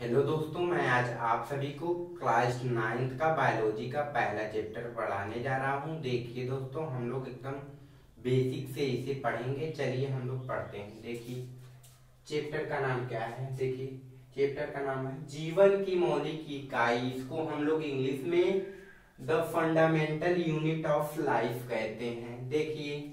Hello दोस्तों, मैं आज आप सभी को क्लास 9th का बायोलॉजी का पहला चैप्टर पढ़ाने जा रहा हूं। देखिए दोस्तों, हम लोग एकदम बेसिक से इसे पढ़ेंगे। चलिए हम लोग पढ़ते हैं। देखिए चैप्टर का नाम क्या है। देखिए चैप्टर का नाम है जीवन की मौलिक इकाई। इसको हम लोग इंग्लिश में the fundamental unit of life कहते हैं। देखिए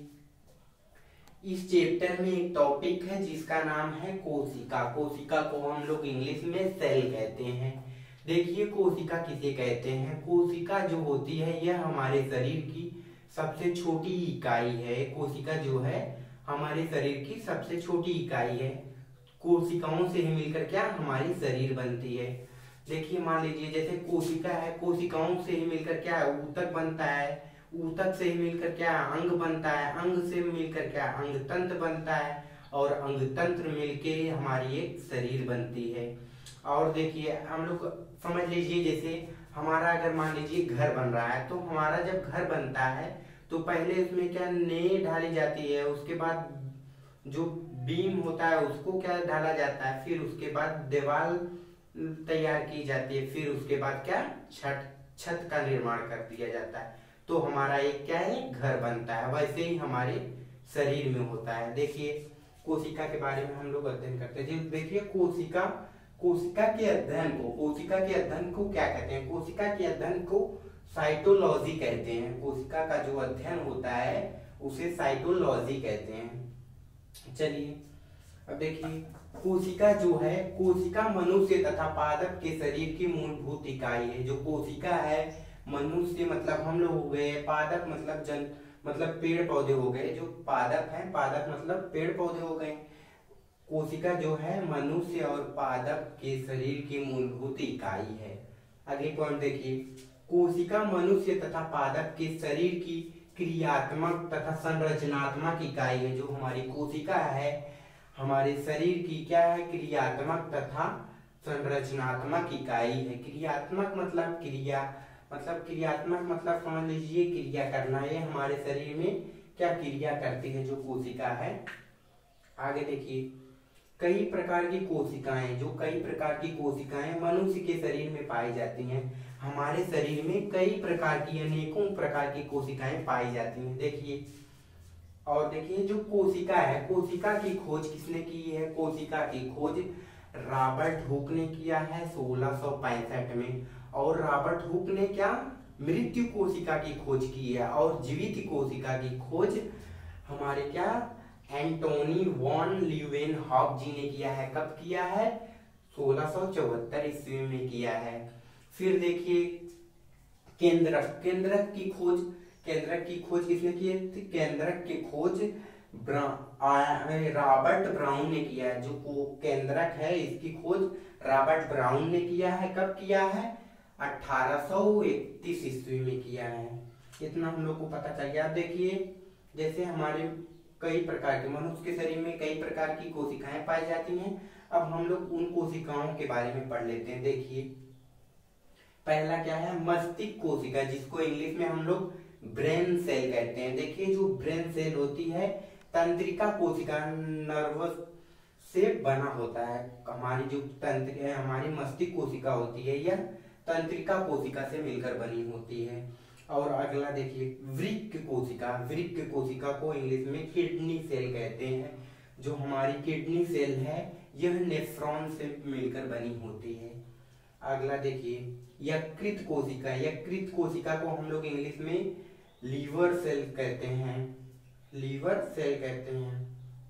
इस चैप्टर में एक टॉपिक है जिसका नाम है कोशिका। कोशिका को हम लोग इंग्लिश में सेल कहते हैं। देखिए कोशिका किसे कहते हैं। कोशिका जो होती है यह हमारे शरीर की सबसे छोटी इकाई है। कोशिका जो है हमारे शरीर की सबसे छोटी इकाई है। कोशिकाओं से ही मिलकर क्या हमारी शरीर बनती है। देखिए मान लीजिए जैसे कोशिका है, कोशिकाओं से ही मिलकर क्या ऊतक बनता है, ऊतक से ही मिलकर क्या अंग बनता है, अंग से मिलकर क्या अंग तंत्र बनता है, और अंग तंत्र मिलके हमारी एक शरीर बनती है। और देखिए हम लोग समझ लीजिए जैसे हमारा अगर मान लीजिए घर बन रहा है, तो हमारा जब घर बनता है तो पहले उसमें क्या नींव ढाली जाती है, उसके बाद जो बीम होता है उसको क्या ढाला जाता है, फिर उसके बाद दीवार तैयार की जाती है, फिर उसके बाद क्या छत छत का निर्माण कर दिया जाता है। तो हमारा एक क्या है घर बनता है। वैसे ही हमारे शरीर में होता है। देखिए कोशिका के बारे में हम लोग अध्ययन करते हैं। देखिए कोशिका कोशिका कोशिका के अध्ययन को क्या कहते हैं। कोशिका के अध्ययन को साइटोलॉजी कहते हैं। कोशिका का जो अध्ययन होता है उसे साइटोलॉजी कहते हैं। चलिए अब देखिए कोशिका जो है, कोशिका मनुष्य तथा पादप के शरीर की मूलभूत इकाई है। जो कोशिका है, मनुष्य मतलब हम लोग हो गए, पादप मतलब पेड़ पौधे हो गए। जो पादप है, पादप मतलब पेड़ पौधे हो गए। कोशिका जो है मनुष्य और पादप के शरीर की मूलभूत इकाई है। अगले पॉइंट देखिए, कोशिका मनुष्य तथा पादप के शरीर की क्रियात्मक तथा संरचनात्मक इकाई है। जो हमारी कोशिका है हमारे शरीर की क्या है, क्रियात्मक तथा संरचनात्मक इकाई है। क्रियात्मक मतलब क्रियात्मक मतलब समझ लीजिए क्रिया करना। ये हमारे शरीर में क्या क्रिया करती है जो कोशिका है। आगे देखिए कई प्रकार की कोशिकाएं, जो कई प्रकार की कोशिकाएं मनुष्य के शरीर में पाई जाती हैं। हमारे शरीर में कई प्रकार की अनेकों प्रकार की कोशिकाएं पाई जाती हैं। देखिए और देखिए जो कोशिका है, कोशिका की खोज किसने की है। कोशिका की खोज रॉबर्ट हुक ने किया है 1665 में। और रॉबर्ट हुक ने क्या मृत्यु कोशिका की खोज की है, और जीवित कोशिका की खोज हमारे क्या एंटोनी वॉन ल्यूवेनहॉक जी ने किया है। कब किया है, 1674 ईस्वी में किया है। फिर देखिए केंद्रक की खोज किसने की है। केंद्रक की खोज रॉबर्ट ब्राउन ने किया है। जो केंद्रक है इसकी खोज रॉबर्ट ब्राउन ने किया है। कब किया है, 1831 ईस्वी में किया है। इतना हम लोग को पता चल गया। अब देखिए जैसे हमारे कई प्रकार के मनुष्य के शरीर में कई प्रकार की कोशिकाएं पाई जाती हैं। अब हम लोग उन कोशिकाओं के बारे में पढ़ लेते हैं। देखिए पहला क्या है, मस्तिष्क कोशिका, जिसको इंग्लिश में हम लोग ब्रेन सेल कहते हैं। देखिए जो ब्रेन सेल होती है तंत्रिका कोशिका नर्वस से बना होता है। हमारी जो तंत्र है, हमारी मस्तिष्क कोशिका होती है, यह तंत्रिका कोशिका से मिलकर बनी होती है। और अगला देखिए वृक्क कोशिका। वृक्क कोशिका को इंग्लिश में किडनी सेल कहते हैं। जो हमारी किडनी सेल है यह नेफ्रॉन से मिलकर बनी होती है। अगला देखिए यकृत कोशिका। यकृत कोशिका को हम लोग इंग्लिश में लीवर सेल कहते हैं। लीवर सेल कहते हैं।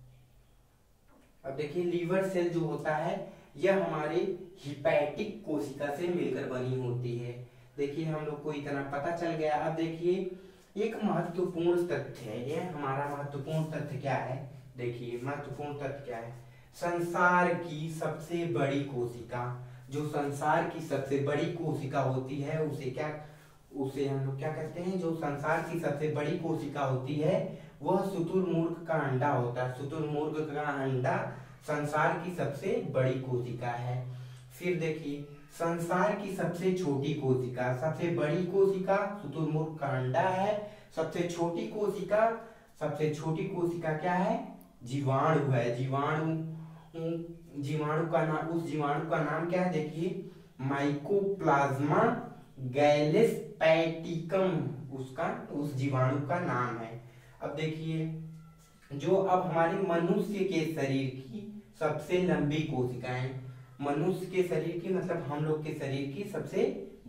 अब देखिए लीवर सेल जो होता है यह हमारे हिपैटिक कोशिका से मिलकर बनी होती है। देखिए हम लोग को इतना पता चल गया। अब देखिए एक महत्वपूर्ण तथ्य है। यह हमारा महत्वपूर्ण तथ्य क्या है। देखिए महत्वपूर्ण तथ्य क्या है, संसार की सबसे बड़ी कोशिका। जो संसार की सबसे बड़ी कोशिका होती है उसे हम लोग क्या कहते हैं। जो संसार की सबसे बड़ी कोशिका होती है वह शुतुरमुर्ग का अंडा होता है। शुतुरमुर्ग का अंडा संसार की सबसे बड़ी कोशिका है। फिर देखिए संसार की सबसे छोटी कोशिका, सबसे बड़ी कोशिका शुतुरमुर्ग का अंडा है। सबसे छोटी कोशिका क्या है, जीवाणु है। जीवाणु उस जीवाणु का नाम क्या है, देखिए माइकोप्लाज्मा गैलेस्पैटिकम उस जीवाणु का नाम है। अब देखिए जो अब हमारे मनुष्य के शरीर की सबसे लंबी कोशिकाएं, मनुष्य के शरीर की मतलब हम लोग के शरीर की सबसे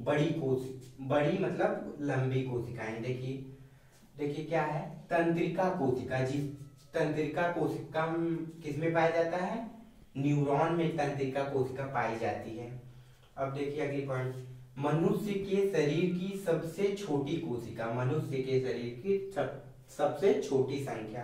बड़ी मतलब लंबी कोशिकाएं, देखिए क्या है, तंत्रिका कोशिका। तंत्रिका कोशिका किसमें पाया जाता है, न्यूरॉन में तंत्रिका कोशिका पाई जाती है। अब देखिए अगली पॉइंट, मनुष्य के शरीर की सबसे छोटी कोशिका, मनुष्य के शरीर की सबसे छोटी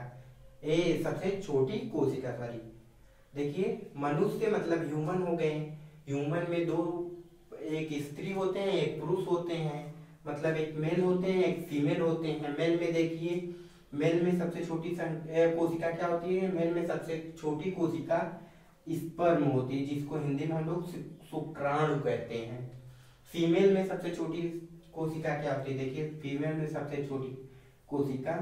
सबसे छोटी कोशिका सॉरी। देखिए मनुष्य मतलब ह्यूमन हो गए, ह्यूमन में एक स्त्री होते हैं, एक पुरुष होते हैं, मतलब एक मेल होते हैं, एक फीमेल होते हैं। मेल में देखिए, मेल में सबसे छोटी कोशिका क्या होती है, मेल में सबसे छोटी कोशिका स्पर्म होती है, जिसको हिंदी में हम लोग शुक्राणु कहते हैं। फीमेल में सबसे छोटी कोशिका क्या होती है, देखिए फीमेल में सबसे छोटी कोशिका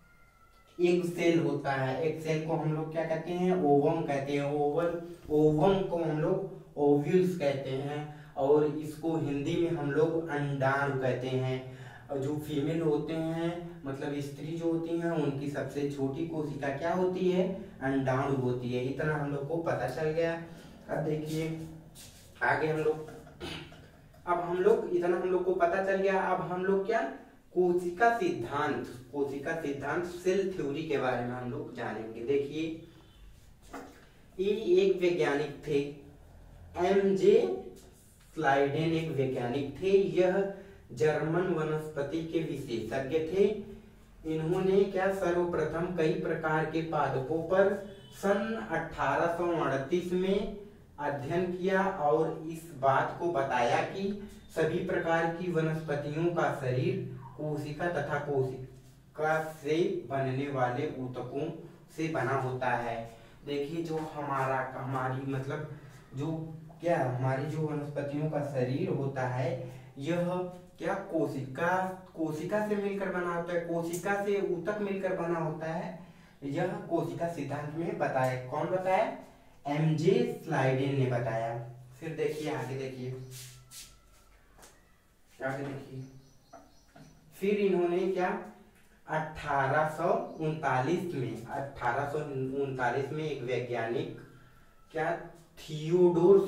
एग सेल होता है। एग सेल को हम लोग क्या कहते हैं, ओवम कहते हैं। ओवम को हम लोग ओव्यूल्स कहते हैं, और इसको हिंदी में हम लोग अंडाणु कहते हैं। और जो फीमेल होते हैं मतलब स्त्री जो होती हैं, उनकी सबसे छोटी कोशिका क्या होती है, अंडाणु होती है। इतना हम लोग को पता चल गया। अब देखिए आगे अब हम लोग इतना हम लोग को पता चल गया। अब हम लोग क्या, कोशिका सिद्धांत सेल थ्योरी के बारे में हम लोग जानेंगे। देखिए ये एक वैज्ञानिक थे, एमजे स्लाइडेन एक वैज्ञानिक थे। यह जर्मन वनस्पति के विशेषज्ञ थे। इन्होंने क्या सर्वप्रथम कई प्रकार के पादपों पर सन 1838 में अध्ययन किया और इस बात को बताया कि सभी प्रकार की वनस्पतियों का शरीर कोशिका तथा कोशिका से बनने वाले ऊतकों से बना होता है। देखिए जो हमारी मतलब हमारी जो वनस्पतियों का शरीर होता है, यह क्या कोशिका से मिलकर बना होता है, कोशिका से ऊतक मिलकर बना होता है। यह कोशिका सिद्धांत में बताया, कौन बताया, एमजे स्लाइडेन ने बताया। फिर देखिए आगे देखिए फिर इन्होंने क्या 1839 में एक वैज्ञानिक क्या थियोडोर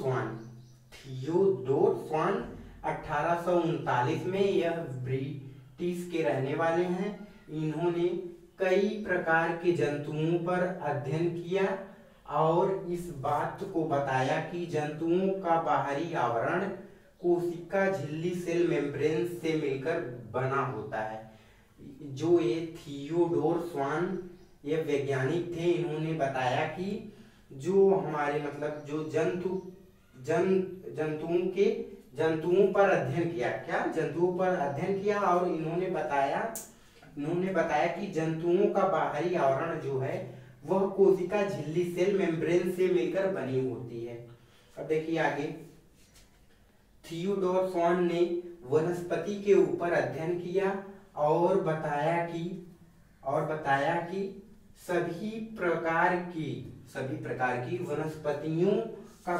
स्वान 1839 में, यह ब्रिटिश के रहने वाले हैं। इन्होंने कई प्रकार के जंतुओं पर अध्ययन किया और इस बात को बताया कि जंतुओं का बाहरी आवरण कोशिका झिल्ली सेल मेम्ब्रेन से मिलकर बना होता है। जो ये थियोडोर स्वान ये वैज्ञानिक थे, इन्होंने बताया कि जो हमारे मतलब जो जंतुओं पर अध्ययन किया और इन्होंने बताया कि जंतुओं का बाहरी आवरण जो है वह कोशिका झिल्ली सेल मेम्ब्रेन से मिलकर बनी होती है। अब देखिए आगे, थियोडोर स्वान ने वनस्पति के ऊपर अध्ययन किया और बताया कि सभी प्रकार की वनस्पतियों का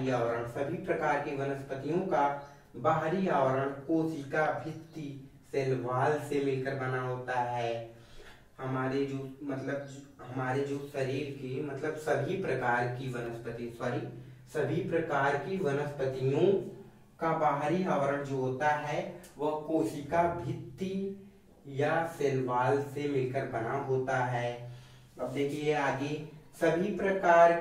बाहरी आवरण कोशिका भित्ति सेल वॉल से मिलकर बना होता है। हमारे जो शरीर की मतलब सभी प्रकार की वनस्पतियों का बाहरी आवरण जो होता है वह कोशिका भित्ति या सेल वॉल से मिलकर बना होता है। अब देखिए आगे, सभी प्रकार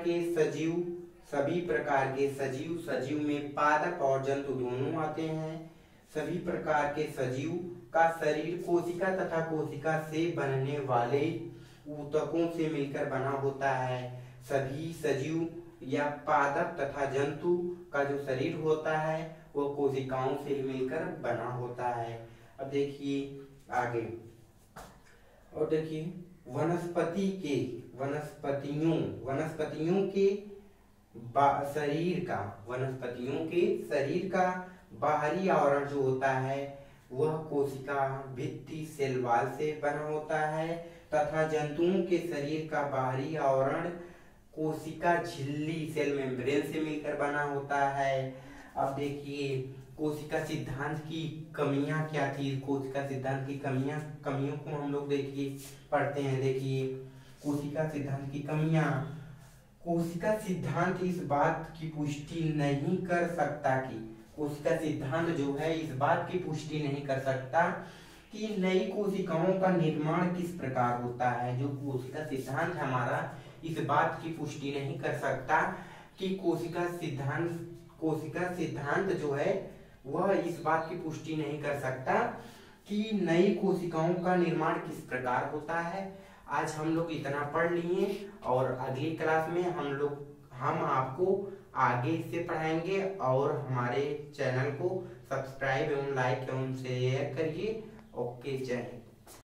के सजीव में पादप और जंतु दोनों आते हैं। सभी प्रकार के सजीव का शरीर कोशिका तथा कोशिका से बनने वाले ऊतकों से मिलकर बना होता है। सभी सजीव या पादप तथा जंतु का जो शरीर होता है वो कोशिकाओं से मिलकर बना होता है। अब देखिए आगे, और देखिए वनस्पतियों के शरीर का बाहरी आवरण जो होता है वह कोशिका भित्ति सेल वॉल से बना होता है तथा जंतुओं के शरीर का बाहरी आवरण कोशिका झिल्ली सेल मेम्ब्रेन से मिलकर बना होता है। अब देखिए कोशिका सिद्धांत की कमियां क्या थी, कोशिका सिद्धांत की कमियों को हम लोग देखिए पढ़ते हैं। देखिए कोशिका सिद्धांत की कमियां, कोशिका सिद्धांत इस बात की पुष्टि नहीं कर सकता कि कोशिका सिद्धांत जो है इस बात की पुष्टि नहीं कर सकता कि नई कोशिकाओं का निर्माण किस प्रकार होता है। जो कोशिका सिद्धांत हमारा इस बात की पुष्टि नहीं कर सकता कि कोशिका सिद्धांत जो है वह इस बात की पुष्टि नहीं कर सकता कि नई कोशिकाओं का निर्माण किस प्रकार होता है। आज हम लोग इतना पढ़ लिए और अगली क्लास में हम आपको आगे इससे पढ़ाएंगे। और हमारे चैनल को सब्सक्राइब एवं लाइक एवं शेयर करिए। ओके, जय हिंद।